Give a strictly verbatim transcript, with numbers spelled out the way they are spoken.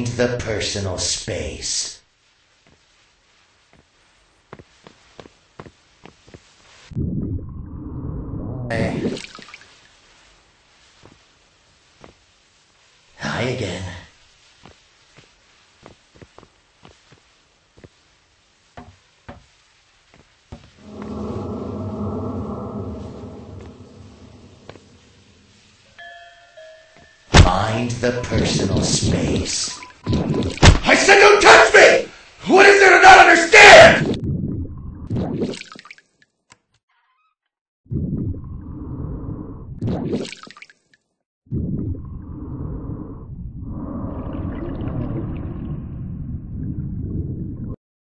Find the personal space. Hey. Hi again. Find the personal space. I said don't touch me! What is there to not understand?